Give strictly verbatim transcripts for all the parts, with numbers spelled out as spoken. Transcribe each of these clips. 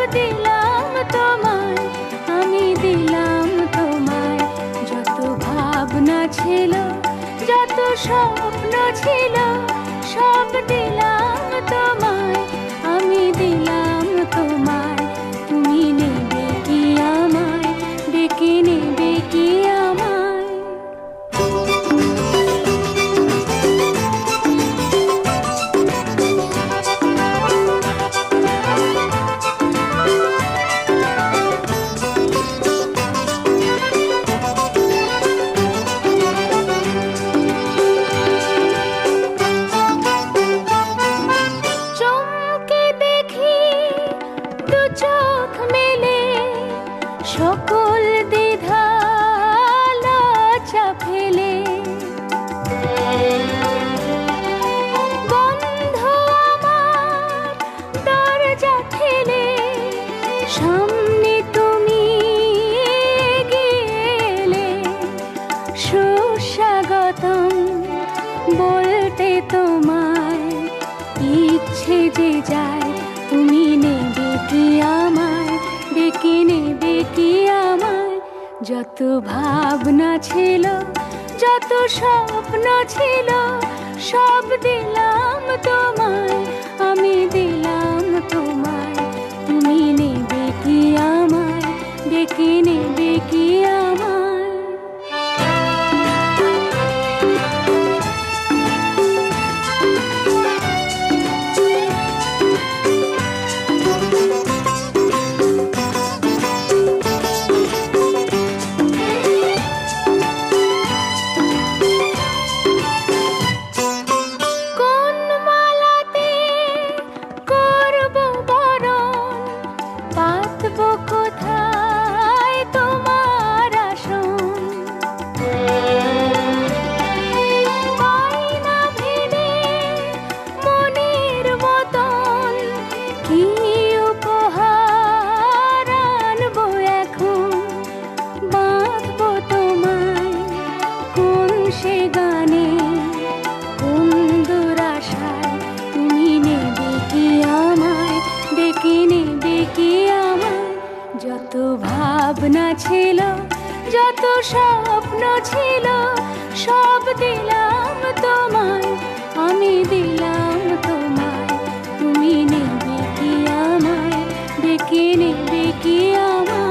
দিলাম তোমায়, আমি দিলাম তোমায়। যত ভাবনা ছিল, যত স্বপ্ন ছিল, সব দিলাম তোমায়, আমি দিলাম তোমায়। তুমি নেবে কি আমায়, ডেকে নেবে কি আমায়? সকল দ্বিধা লজ্জা ফেলে বন্ধ আমার দরজা ঠেলে, সামনে তুমি গেলে। সুস্বাগতম বলতে তোমায়, ইচ্ছে যে যায়। তুমি নেবে কি আমায়, ডেকে নেবে কি আমায়? যত ভাবনা ছিল, যত স্বপ্ন ছিল, সব দিলাম তোমায়, আমি দিলাম তোমায়। তুমি নেবে কি আমায়, ডেকে নেবে কি আমায়? কোথায় তোমার আসন? পাই না ভেবে মনের মতন, কি উপহার আনবো এখন? বাঁধবো তোমায় কোন সে গানে, কোন দুরাশায়? তুমি নেবে কি আমায়, ডেকে নেবে কি আমায়? যত ভাবনা ছিল, যত স্বপ্ন ছিল, সব দিলাম তোমায়, আমি দিলাম তোমায়। তুমি নেবে কি আমায়, ডেকে নেবে কি আমায়?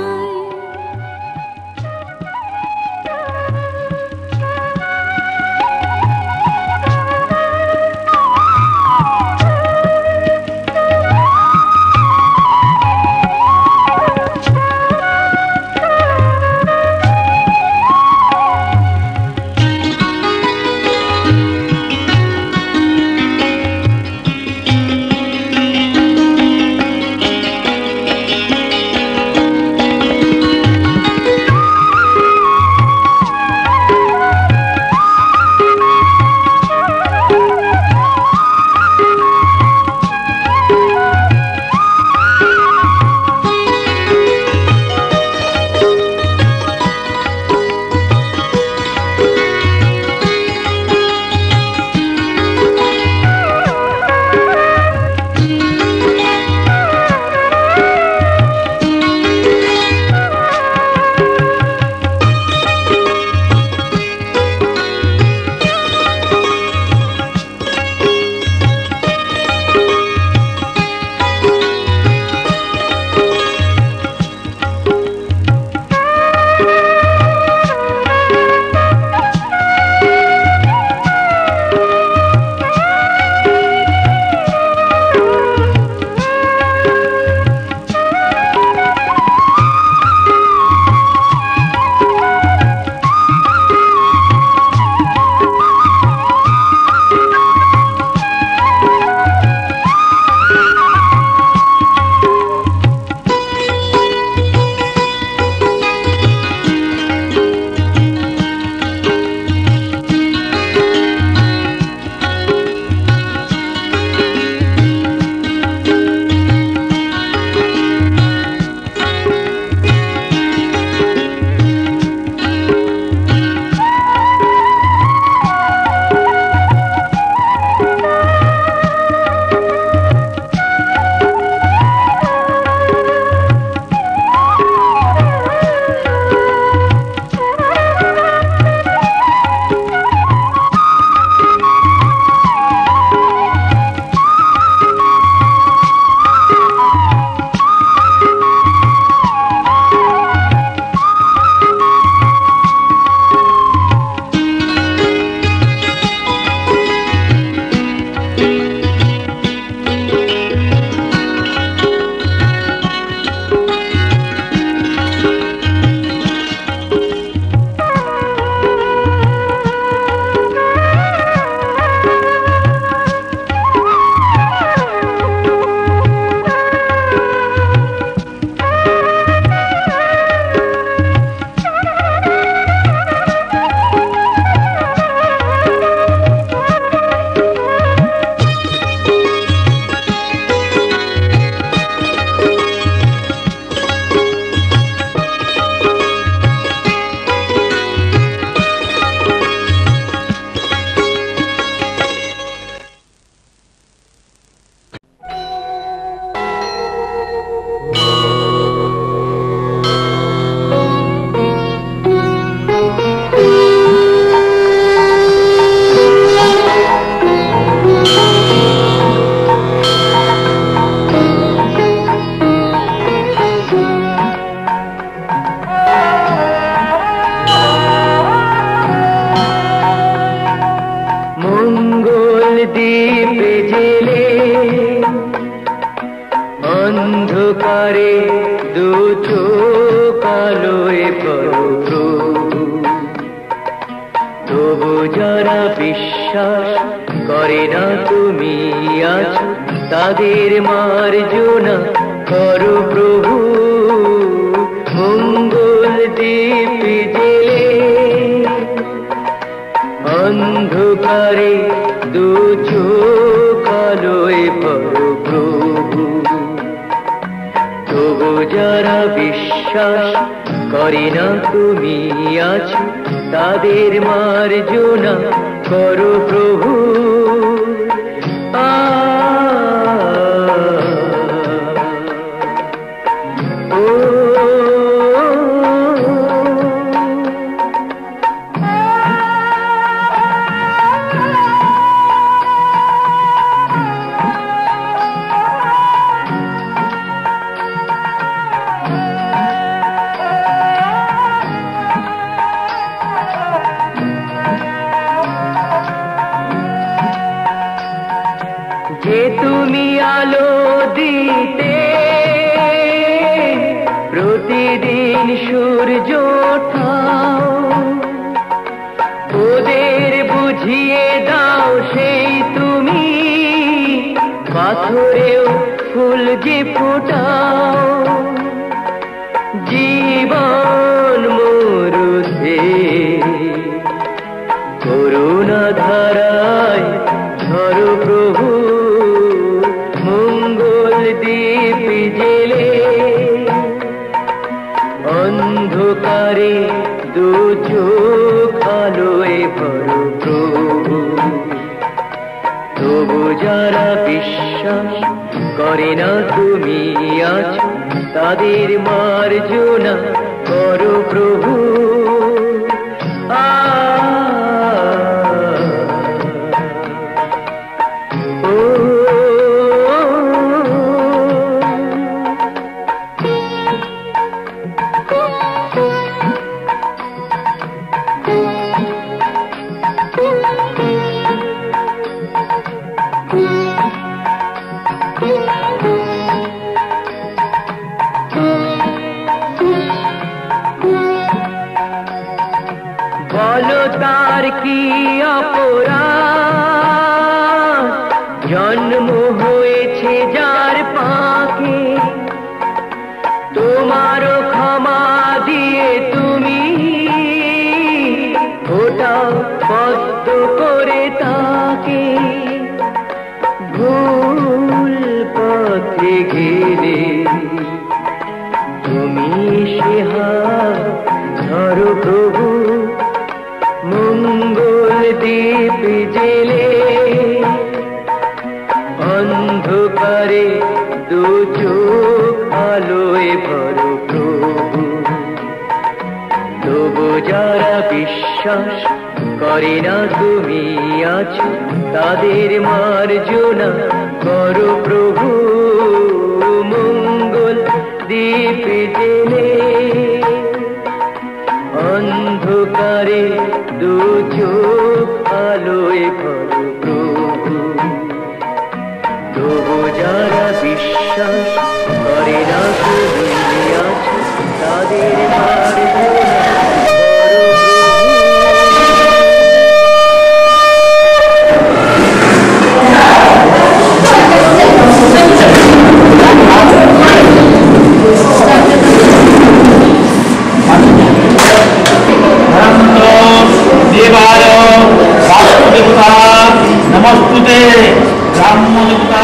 অন্ধকারে দু চোখ আলোয় করো প্রভু, তবু যারা বিশ্বাস করে না তুমি আছো, তাদের মার্জনা করো প্রভু। মঙ্গল দীপ জেলে অন্ধকারে দু চোখ আলোয় করো প্রভু, তবু যারা বিশ্বাস করে না তুমি আছো, তাদের মার্জনা করো প্রভু। আ ও যে তুমি আলো দিতে প্রতিদিন সূর্য ওঠাও, ওদের বুঝিয়ে দাও সেই তুমি পাথরেও ফুল যে ফোটাও। জীবন মরুতে করুণা ধারায় ধরো প্রভু, মঙ্গল দীপ জেলে অন্ধকারে দু চোখ আলোয় ভরো প্রভু, তবু যারা বিশ্বাস করে না তুমি আছো, তাদের মার্জনা করো প্রভু। আ বলো তার কি অপরাধ, জন্ম হয়েছে যার পাকে, তোমারও ক্ষমা দিয়ে তুমি ওটাও পদ্ম করে তাকে। ভুল পথে গেলে তুমি সে হাত ধরো প্রভু, মঙ্গল দীপ জেলে অন্ধকারে দু চোখ আলোয় ভরো প্রভু, তবু যারা বিশ্বাস করে না তুমি আছো, তাদের মার্জনা করো প্রভু। মঙ্গল দীপ জেলে অন্ধকারে দু চোখ আলোয় ভরো প্রভু, তবু যারা বিশ্বাস করে না তুমি আছো, তাদের মার্জনা देवाय वास्तुदेवता नमस्तुते ब्राह्मणदेवता।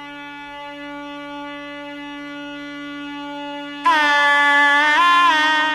Ah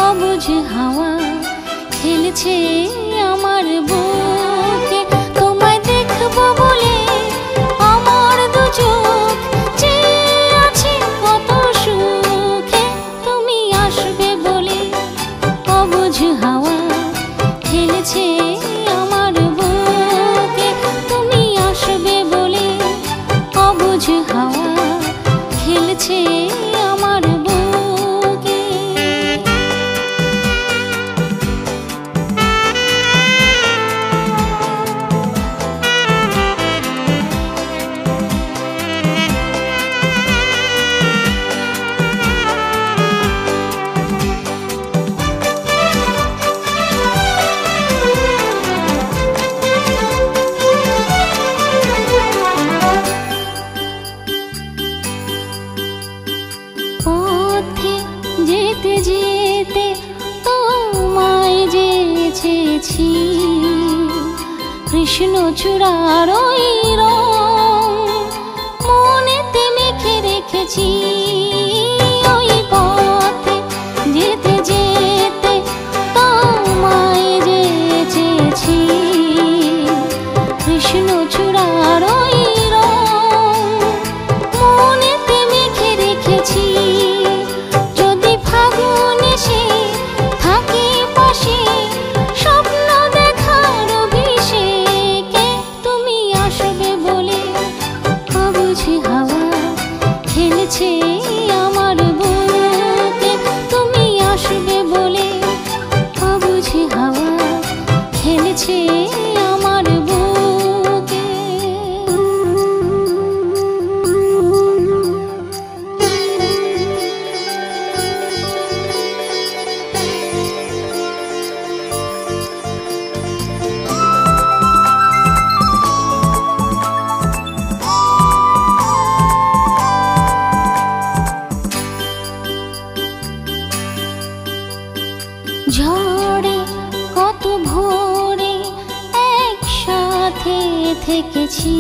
অবুঝ হাওয়া খেলছে আমার বুকে। তোমায় দেখবো বলে আমার দু চোখ চেয়ে আছে কত সুখে। তুমি আসবে বলে অবুঝ হাওয়া খেলছে আমার বুকে। তুমি আসবে বলে অবুঝ হাওয়া খেলছে আমার বুকে। পথে যেতে যেতে তোমায় যেছি, কৃষ্ণচূড়ার ওই রং মনেতে মেখে রেখেছি। ওই পথে যেতে যেতে তোমায় যেছি, কৃষ্ণচূড়ার ওই রং মনেতে মেখে রেখেছি। যদি ফাগুন এসে থাকে পাশে স্বপ্ন দেখার অভিষেকে, তুমি আসবে বলে অবুঝ হাওয়া খেলছে আমার বুকে। তুমি আসবে বলে অবুঝ হাওয়া খেলছে আমার বুকে। ঝড়ে কত ভোরে একসাথে থেকেছি,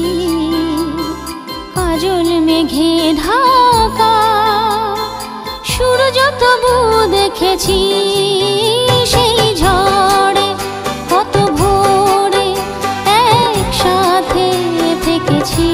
কাজল মেঘে ঢাকা সূর্য তবু দেখেছি। সেই ঝড়ে কত ভোরে একসাথে থেকেছি,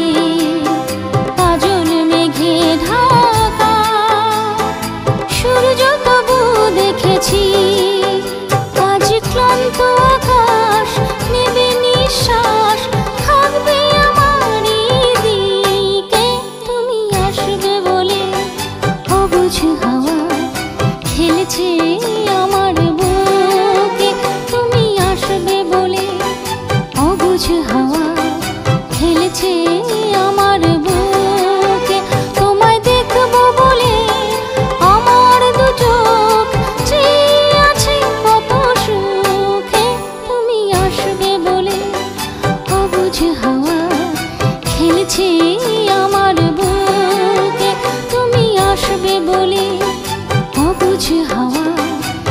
কাজল মেঘে ঢাকা সূর্য তবু দেখেছি। আজ ক্লান্ত আকাশ নেবে নিঃশ্বাস, থাকবে আমারই দিকে। তুমি আসবে বলে অবুঝ হাওয়া খেলছে আমার বুকে। তুমি আসবে বলে অবুঝ হাওয়া খেলছে আমার বুকে। তোমায় দেখবো বলে আমার দু চোখ চেয়ে আছে কত সুখে। তুমি আসবে বলে অবুঝ হাওয়া খেলছে আমার বুকে। তুমি আসবে বলে অবুঝ হাওয়া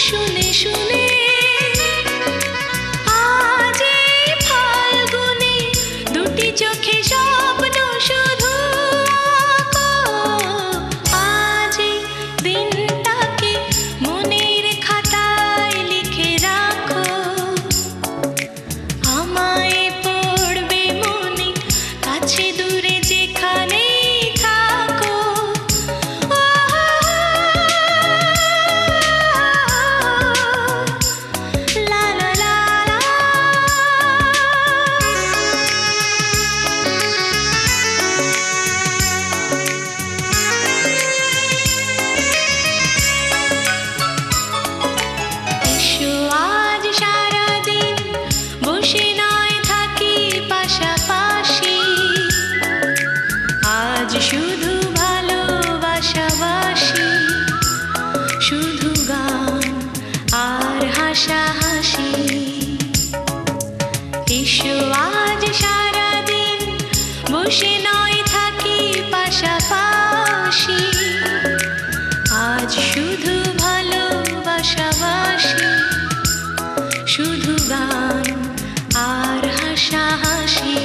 শুনে শুনে আজ এই ফাল্গুনে দুটি চোখে স্বপ্ন শুধু আঁকো। আজ এই দিনটাকে মনের খাতায় লিখে রাখো, আমায় পড়বে মনে কাছে দূরে যেখানেই থাকো। লা লা লা লা। এসো আজ সারাদিন বসে নয় থাকি পাশাপাশি, আজ শুধু ভালোবাসাবাসি, শুধু গান আর হাসাহাসি। এসো আজ সারাদিন বসে নয় থাকি পাশাপাশি, আজ শুধু ভালোবাসাবাসি, শুধু গান আর হাসাহাসি।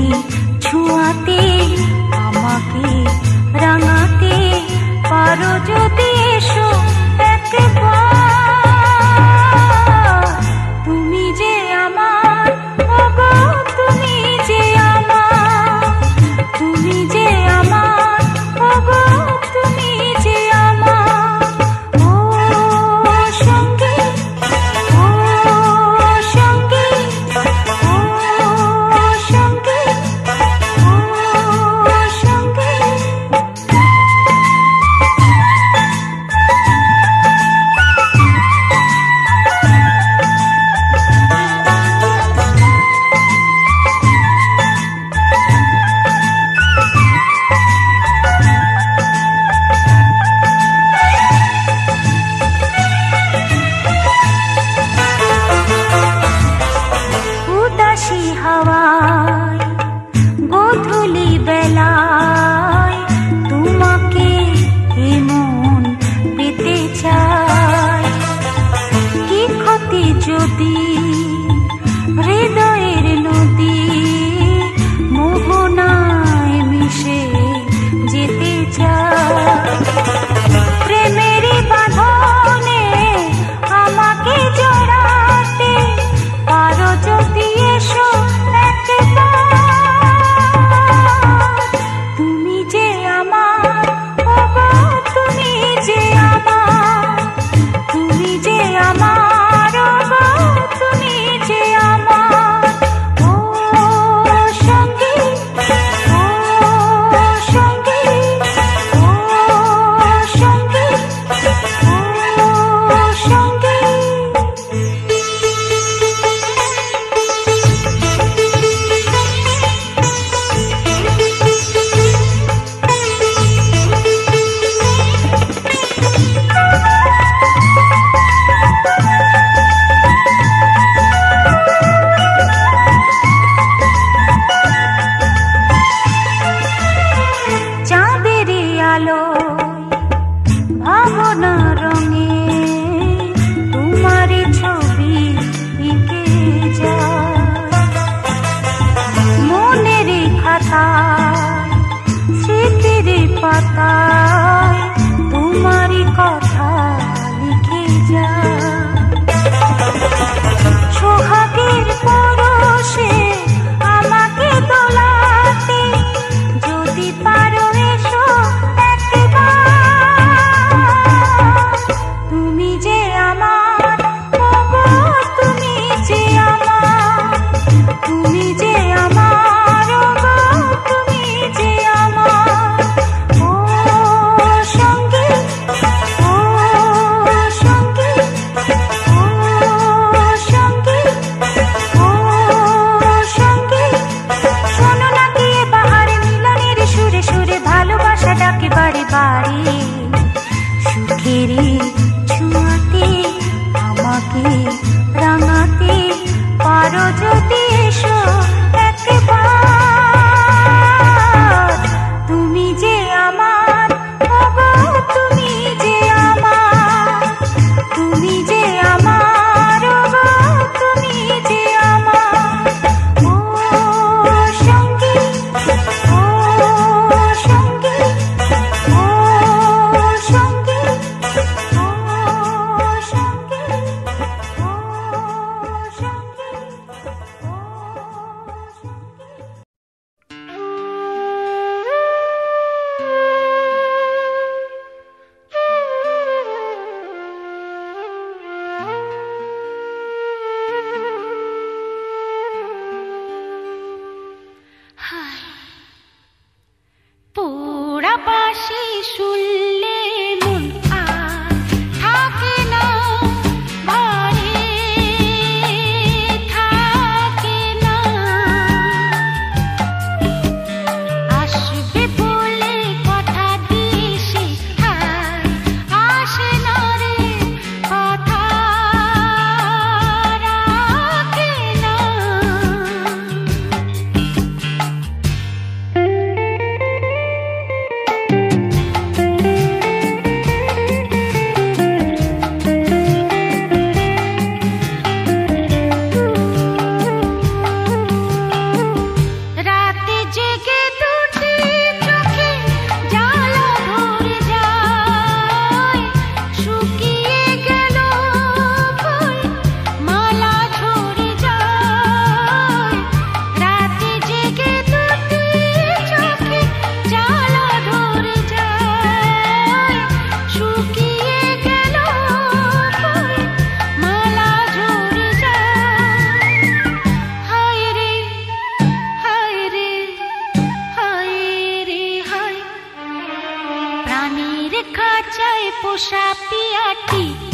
ছুঁয়াতে আমাকে রাঙাতে পারো যদি এসো একবার। তুমি যে আমার, ওগো তুমি যে আমার, তুমি যে আমার, ওগো তুমি যে আমার। ও সঙ্গী, ও সঙ্গী, ও সঙ্গী, ও সঙ্গী। উদাসী হাওয়ায় গোধূলি বেলায় তোমাকে এমন পেতে চাই। কি ক্ষতি যদি হৃদয়ের নদী মোহনায় মিশে যেতে চাই। প্রেমেরই বাঁধনে আমাকে জড়াতে পারো যদি এসো একবার। তুমি যে আমার, ওগো তুমি যে আমার, তুমি যে আমার, ওগো তুমি যে আমার। ও সঙ্গী, ও সঙ্গী, ও সঙ্গী, ও সঙ্গী। চাঁদেরই আলোয় ভাবনা রঙে তোমারই ছবি এঁকে যায়। মনের খাতায় স্মৃতির পাতায় তোমারই কথা লিখে যায়। সোহাগের পরশে আমাকে দোলাতে যদি পারো এসো একবার। তুমি যে আমার, ওগো তুমি যে আমার, তুমি যে আমার, ওগো তুমি যে আমার। ও সঙ্গী, ও সঙ্গী, ও সঙ্গী, ও সঙ্গী। শোনো না কি এ বাহারে মিলনের সুরে সুরে ভালোবাসা ডাকে বাড়ি বাড়ি। সুখেরই ছুঁয়াতে আমাকে রাঙাতে পারো যদি এসো একবার। তুমি যে আমার, ওগো তুমি যে আমার, তুমি যে আমার, ওগো তুমি যে আমার। ও সঙ্গী, ও সঙ্গী, ও সঙ্গী, ও সঙ্গী, ও সঙ্গী, ও হায় পোড়া বাঁশি শুনলে মন আর থাকে না ঘরে, থাকে না। আসবে বলে কথা দিয়েছে আর আসে না রে, কথা রাখে না। জেগে দুটি চোখে জ্বালা ধরে যায়, শুকিয়ে গেল ফুল মালা ঝরে যায়। রাতে জেগে দুটি চোখে জ্বালা ধরে যায়, শুকিয়ে গেল ফুল মালা ঝরে যায়। হায় রে হায় রে হায় রে হায়, প্রাণীর খাঁচায় পোষা পিয়াটি